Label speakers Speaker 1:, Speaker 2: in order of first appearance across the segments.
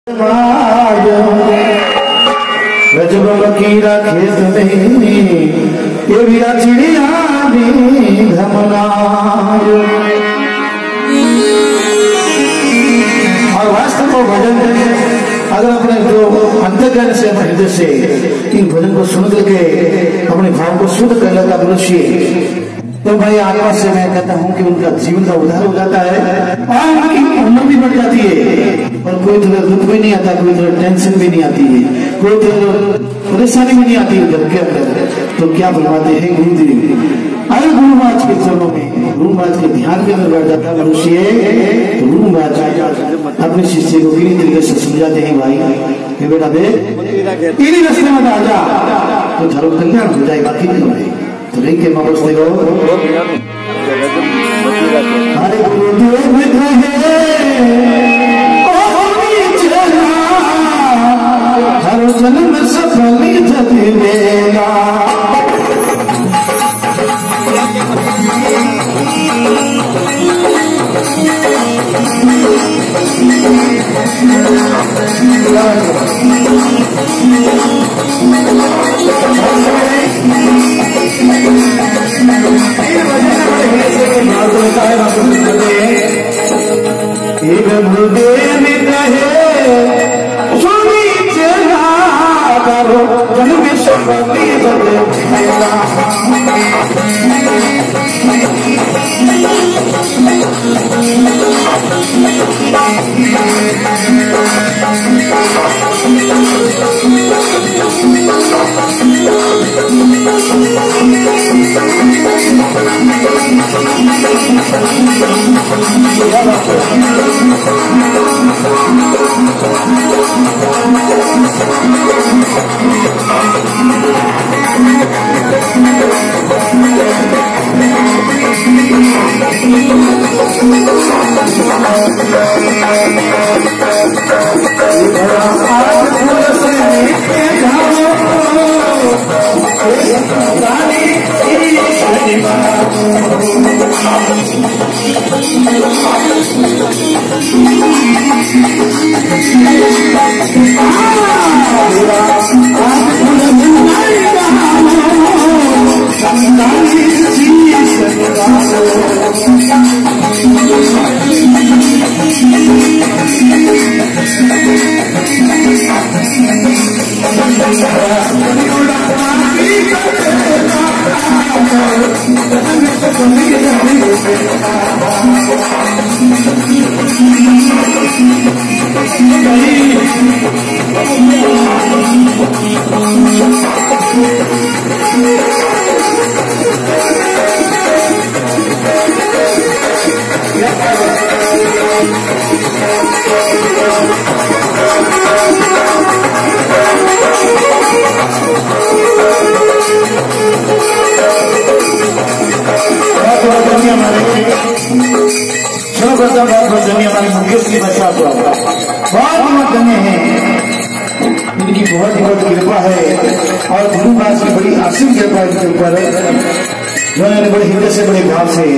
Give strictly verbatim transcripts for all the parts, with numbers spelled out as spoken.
Speaker 1: रजब मकीरा खेत में ये वीरा चिड़िया धमना। और वास्तव में भजन अगर अपने जो अंतर्गत से हृदय से इन भजन को सुन करके अपने भाव को शुद्ध कर लेता मनुष्य, तो भाई आत्मा से मैं कहता हूँ कि उनका जीवन का उद्धार हो जाता है और उनकी उम्र भी बढ़ जाती है और कोई तरह दुख भी नहीं आता, कोई तरह टेंशन भी नहीं आती है, कोई तरह परेशानी भी नहीं आती है घर के अंदर। तो क्या बुलवाते हैं गुरुदेव, अरे गुरु महाराज के चरणों में, गुरु महाराज के ध्यान के अंदर बैठ जाता मनुष्य, तो गुरु महाराज अपने शिष्य को किसी तरीके से समझाते हैं, भाई ये बेटा दे इन्हीं रास्ते में आ जा तो धर्म कल्याण हो जाए, बाकी नहीं हो जाए। तो लेके मगज देखो हरे गुरुदेव मित्र है हर जन्म सफल जगेगा। गुरुदेव मित्र है सुनी चला करो जन्म सफली जगेगा। इनकी बहुत बहुत कृपा है और गुरु महाराज की बड़ी असीम कृपा इनके ऊपर है। उन्होंने बड़े हृदय से बड़े भाव से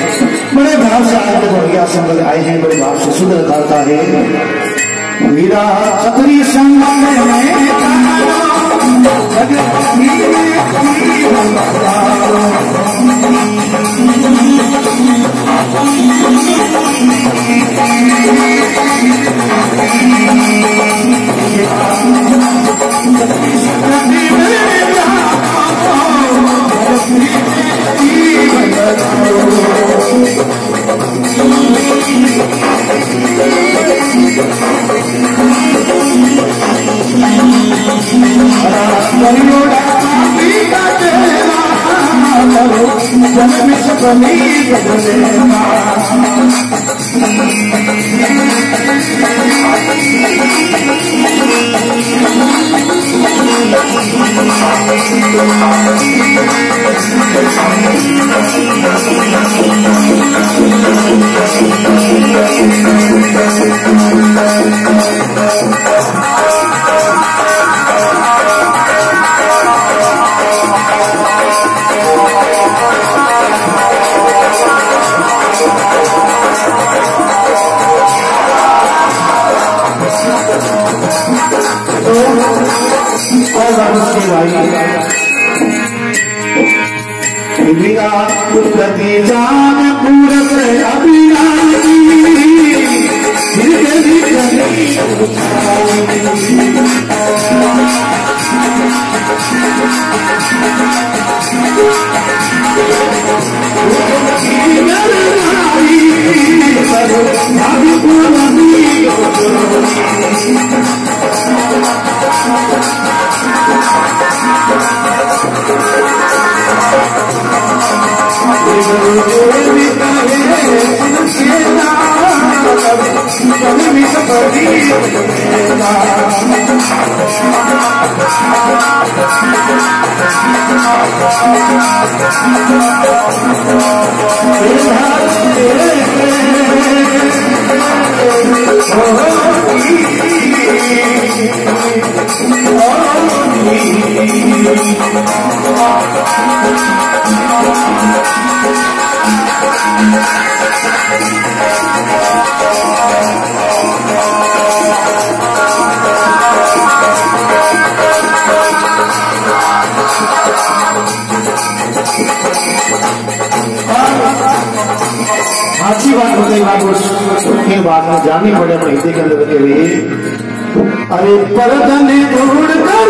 Speaker 1: बड़े भाव से आगे बढ़िया संबंध आए हैं, बड़े भाव से शुद्ध करता है। वीरा क्षत्रिय संग तो और उसके भाई प्रति जान पूरत अभिरामी अच्छी बात हो गई बात उसके बाद में जानी पड़े अपने हिंदी के अंदर हुए। अरे परदने ढूंढ कर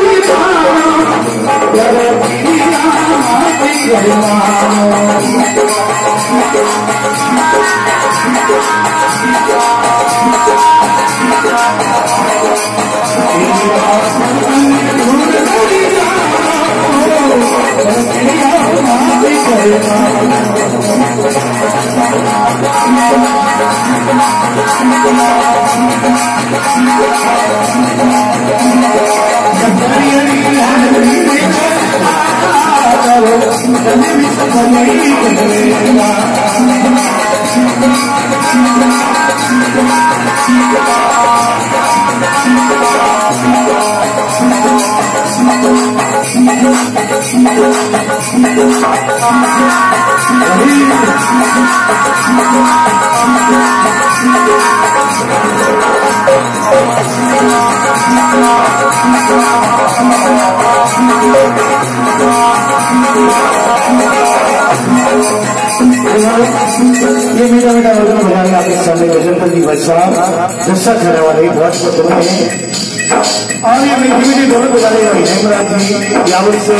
Speaker 1: ये मेरा बेटा वजन बनाने आपके सामने वजन पर की बच्चा गुस्सा करने वाले बहुत दोनों हैं और ये मेरी दोनों बजाने वाली हेमराज जी यावत से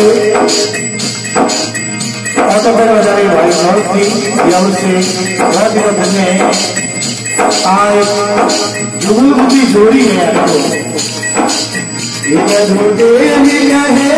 Speaker 1: ऑटो पर बजाने वाली नौत की यावत से बहुत ही धन्य है। आज जुगल बुद्धि जोड़ी है आपको ये ढूंढे मिला है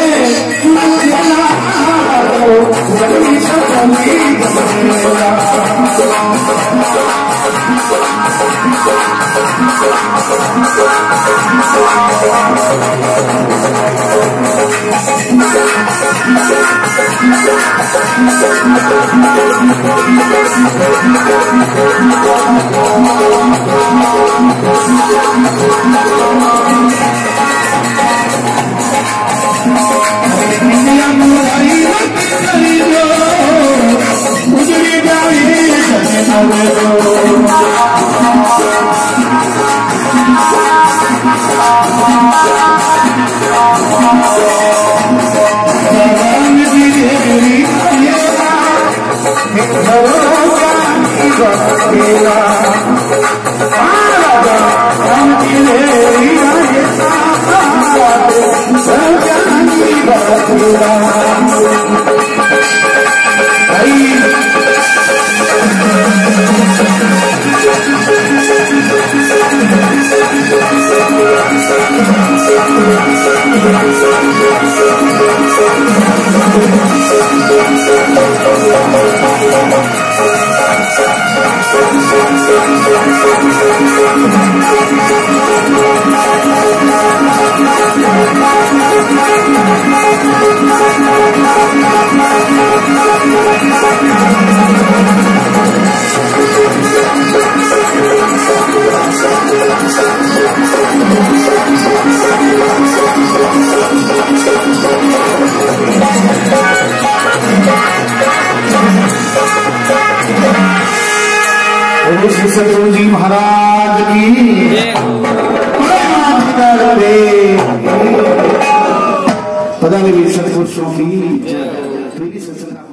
Speaker 1: सतगुरु जी महाराज की पदावी सतपुरुषों की जय।